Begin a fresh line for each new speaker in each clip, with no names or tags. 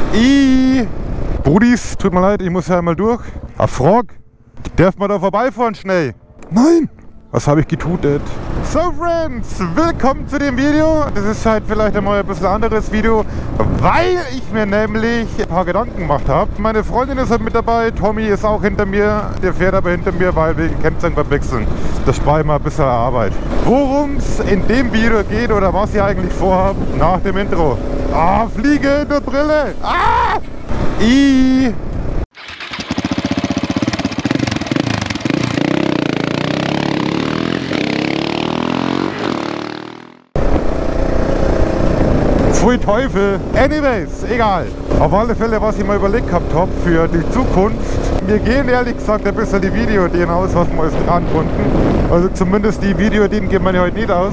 Brudis, tut mir leid, ich muss ja einmal durch. Frog, darf man da vorbeifahren schnell? Nein! Was habe ich getutet? So Friends, willkommen zu dem Video. Das ist halt vielleicht einmal ein bisschen anderes Video, weil ich mir nämlich ein paar Gedanken gemacht habe. Meine Freundin ist halt mit dabei, Tommy ist auch hinter mir, der fährt aber hinter mir, weil wegen Kennzeichen verwechseln. Das spare ich mal ein bisschen Arbeit. Worum es in dem Video geht oder was ich eigentlich vorhabe, nach dem Intro. Fliege in der Brille! Pfui Teufel. Anyways, egal. Auf alle Fälle, was ich mal überlegt gehabt habe für die Zukunft. Mir gehen ehrlich gesagt ein bisschen die Videoideen aus, was wir alles dran konnten. Also zumindest die Videoideen geben wir ja heute nicht aus.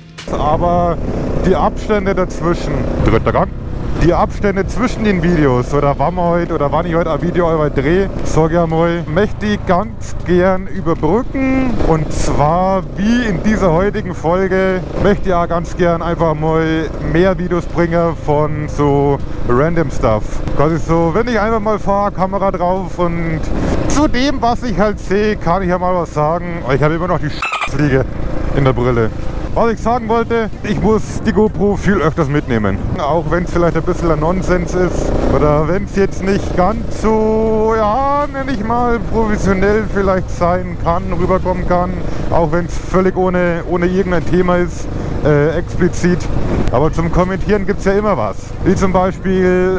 Aber die Abstände dazwischen. Dritter Gang. Die Abstände zwischen den Videos oder wann ich heute ein Video über drehe, sage ich einmal, möchte ich ganz gern überbrücken. Und zwar, wie in dieser heutigen Folge, möchte ich auch ganz gern einfach mal mehr Videos bringen von so random Stuff. Quasi so, wenn ich einfach mal fahre, Kamera drauf und zu dem, was ich halt sehe, kann ich ja mal was sagen. Ich habe immer noch die Fliege in der Brille. Was ich sagen wollte, ich muss die GoPro viel öfters mitnehmen. Auch wenn es vielleicht ein bisschen ein Nonsens ist oder wenn es jetzt nicht ganz so, ja, nenne ich mal, professionell vielleicht sein kann, rüberkommen kann. Auch wenn es völlig ohne irgendein Thema ist, explizit. Aber zum Kommentieren gibt es ja immer was. Wie zum Beispiel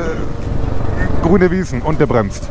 grüne Wiesen und der bremst.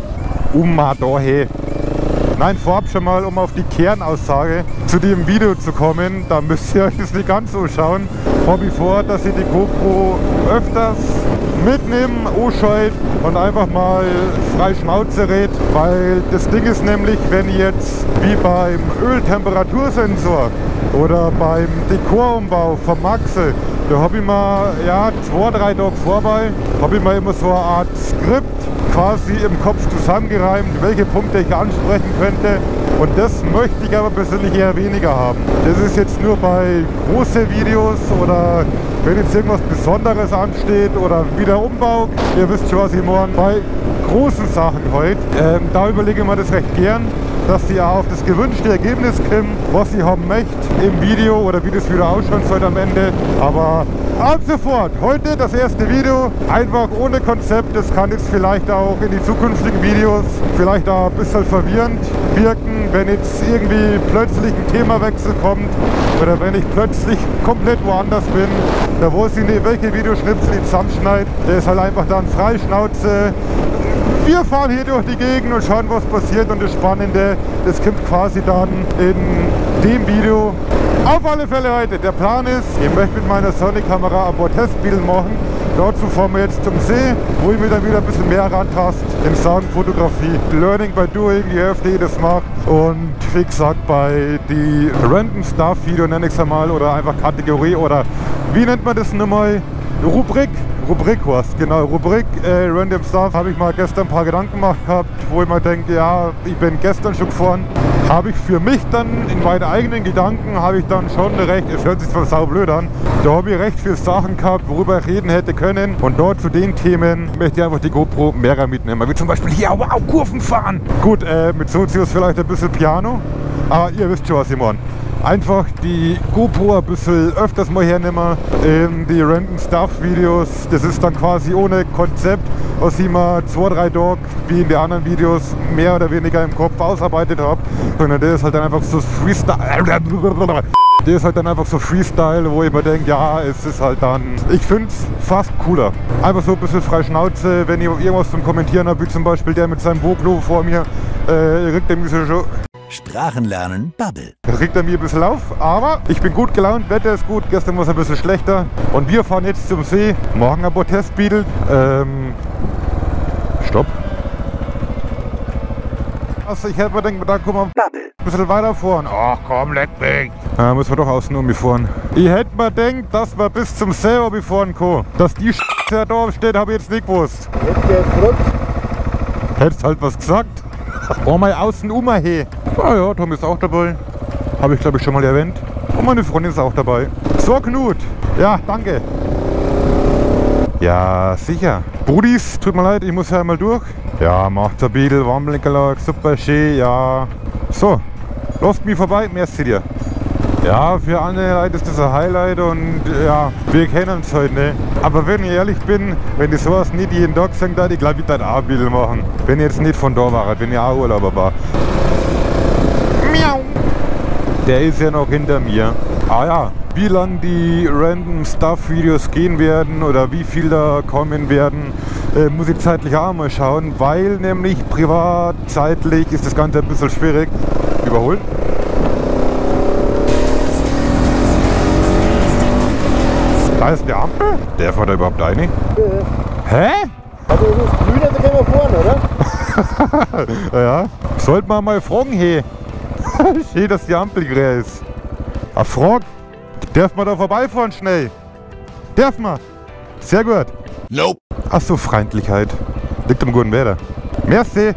Dahe. Nein, vorab schon mal, um auf die Kernaussage zu dem Video zu kommen, da müsst ihr euch das nicht ganz so schauen. Habe ich vor, dass ich die GoPro öfters mitnehme, anscheut und einfach mal frei Schnauze red, weil das Ding ist nämlich, wenn ich jetzt wie beim Öltemperatursensor oder beim Dekorumbau vom Maxe, da habe ich mal, ja, 2-3 Tage vorbei, habe ich mal immer so eine Art Skript quasi im Kopf zusammengereimt, welche Punkte ich ansprechen könnte. Und das möchte ich aber persönlich eher weniger haben. Das ist jetzt nur bei großen Videos oder wenn jetzt irgendwas Besonderes ansteht oder wieder Umbau. Ihr wisst schon, was ich meine. Bei großen Sachen heute, da überlege ich mir das recht gern, dass sie auch auf das gewünschte Ergebnis kommen, was sie haben möchte im Video oder wie das wieder ausschauen soll am Ende. Aber ab sofort, heute das erste Video, einfach ohne Konzept. Das kann jetzt vielleicht auch in die zukünftigen Videos vielleicht auch ein bisschen verwirrend wirken, wenn jetzt irgendwie plötzlich ein Themawechsel kommt oder wenn ich plötzlich komplett woanders bin. Da weiß ich nicht, welche Videoschnipsel ich zusammenschneide. Der ist halt einfach dann frei Schnauze. Wir fahren hier durch die Gegend und schauen, was passiert, und das Spannende, das kommt quasi dann in dem Video. Auf alle Fälle heute, der Plan ist, ich möchte mit meiner Sony-Kamera ein paar Testbilder machen. Dazu fahren wir jetzt zum See, wo ich mir dann wieder ein bisschen mehr rantast in Sachen Fotografie. Learning by doing, je öfter ich das mache. Und wie gesagt, bei die Random Stuff Video nenne ich es einmal, oder einfach Kategorie, oder wie nennt man das nochmal? Rubrik heißt, genau, Rubrik Random Stuff, habe ich mal gestern ein paar Gedanken gemacht gehabt, wo ich mal denke, ja, ich bin gestern schon gefahren, habe ich für mich dann in meinen eigenen Gedanken, habe ich dann schon recht, es hört sich zwar saublöd an, da habe ich recht viele Sachen gehabt, worüber ich reden hätte können, und dort zu den Themen möchte ich einfach die GoPro mehr mitnehmen, wie zum Beispiel hier, wow, Kurven fahren. Gut, mit Sozius vielleicht ein bisschen Piano, aber ihr wisst schon, was ich meine. Einfach die GoPro ein bisschen öfters mal hernehmen in die Random Stuff Videos. Das ist dann quasi ohne Konzept, was ich mal 2-3 Tage wie in den anderen Videos mehr oder weniger im Kopf ausarbeitet habe. Sondern der ist halt dann einfach so Freestyle. Der ist halt dann einfach so Freestyle, wo ich mir denke, ja, es ist halt dann, ich finde es fast cooler. Einfach so ein bisschen frei Schnauze, wenn ich irgendwas zum Kommentieren habe, wie zum Beispiel der mit seinem Voglo vor mir, regt er mich so schon.
Sprachenlernen Bubble.
Regt er mir ein bisschen auf, aber ich bin gut gelaunt, Wetter ist gut, gestern war es ein bisschen schlechter und wir fahren jetzt zum See, morgen ein paar Testbilder. Stopp. Also ich hätte mir gedacht, da kommen wir ein bisschen weiter fahren. Ach komm, leck mich. Müssen wir doch außen um mich fahren. Ich hätte mir gedacht, dass wir bis zum See um mich fahren können. Dass die Scheiße da steht, habe ich jetzt nicht gewusst. Hättest halt was gesagt. Oh, mal außen hey. Ah ja, Tom ist auch dabei. Habe ich glaube ich schon mal erwähnt. Und meine Freundin ist auch dabei. So, Knut. Ja, danke. Ja, sicher. Brudis, tut mir leid, ich muss ja einmal durch. Ja, macht der Biedel, Warmlenkerlag, super schön, ja. So, lasst mich vorbei, merci dir. Ja, für andere Leute ist das ein Highlight und ja, wir kennen uns heute nicht. Aber wenn ich ehrlich bin, wenn ich sowas nicht jeden Tag sagen darf, ich glaube, ich würde auch ein Bild machen. Wenn ich jetzt nicht von da war, wenn ich auch Urlauber war. Miau. Der ist ja noch hinter mir. Ah ja, wie lang die Random Stuff Videos gehen werden oder wie viel da kommen werden, muss ich zeitlich auch mal schauen, weil nämlich privat, zeitlich ist das Ganze ein bisschen schwierig. Überholen. Da ist eine Ampel? Der fährt da überhaupt eine? Hä?
Also es ist grün, also gehen wir vorne, oder?
Ja. Sollte man mal fragen, hey. Schön, dass die Ampel grün ist. Ah, frag. Darf man da vorbeifahren schnell? Darf man? Sehr gut.
Nope.
Ach so, Freundlichkeit. Liegt am guten Wetter. Merci.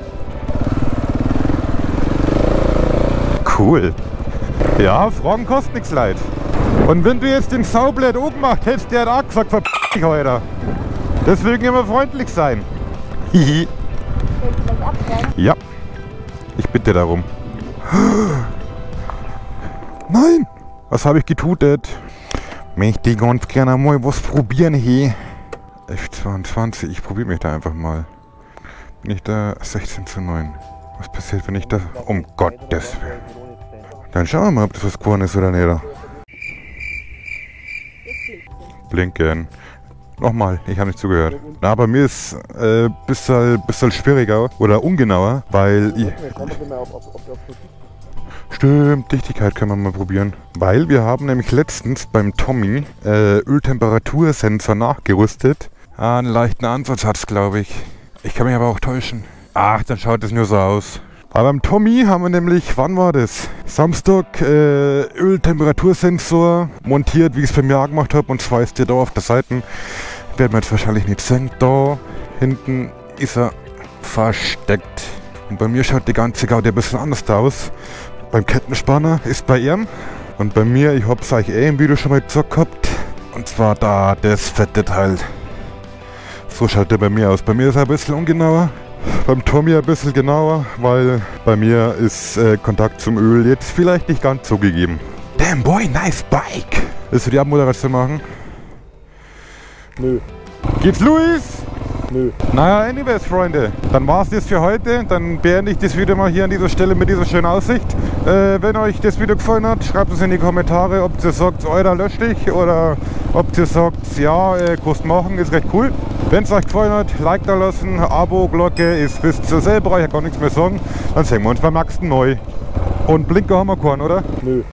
Cool. Ja, Fragen kostet nichts leid. Und wenn du jetzt den Saublöd angemacht hättest, der hat auch gesagt, verpiss dich heute. Deswegen immer freundlich sein. Hihi. Ja. Ich bitte darum. Nein! Was habe ich getutet? Möchte ich ganz gerne mal was probieren hier. F22, ich probiere mich da einfach mal. Bin ich da 16:9. Was passiert, wenn ich da... Um Gottes Willen. Dann schauen wir mal, ob das was geworden ist oder nicht. Blinken. Nochmal, ich habe nicht zugehört. Na, bei mir ist bisschen schwieriger oder ungenauer, weil ich... Stimmt, Dichtigkeit können wir mal probieren. Weil wir haben nämlich letztens beim Tommy Öltemperatursensor nachgerüstet. Einen leichten Ansatz hat es, glaube ich. Ich kann mich aber auch täuschen. Ach, dann schaut es nur so aus. Aber beim Tommy haben wir nämlich, wann war das? Samstag Öltemperatursensor montiert, wie ich es bei mir auch gemacht habe. Und zwar ist der da auf der Seite. Werden wir jetzt wahrscheinlich nicht sehen. Da hinten ist er versteckt. Und bei mir schaut die ganze Gaude ein bisschen anders aus. Beim Kettenspanner ist bei ihm. Und bei mir, ich habe es euch im Video schon mal gesagt gehabt. Und zwar da das fette Teil. So schaut der bei mir aus. Bei mir ist er ein bisschen ungenauer. Beim Tommy ein bisschen genauer, weil bei mir ist Kontakt zum Öl jetzt vielleicht nicht ganz so gegeben. Damn boy, nice bike! Willst du die Abmoderation machen?
Nö.
Geht's Luis?
Nö.
Naja, anyways, Freunde, dann war's das für heute. Dann beende ich das Video mal hier an dieser Stelle mit dieser schönen Aussicht. Wenn euch das Video gefallen hat, schreibt es in die Kommentare, ob ihr sagt, Alter, lösch dich, oder ob ihr sagt, ja, kannst machen, ist recht cool. Wenn es euch gefallen hat, Like da lassen, Abo, Glocke, ist bis zur selber, ich kann gar nichts mehr sagen. Dann sehen wir uns beim nächsten Mal. Und Blinker haben wir keinen, oder?
Nö.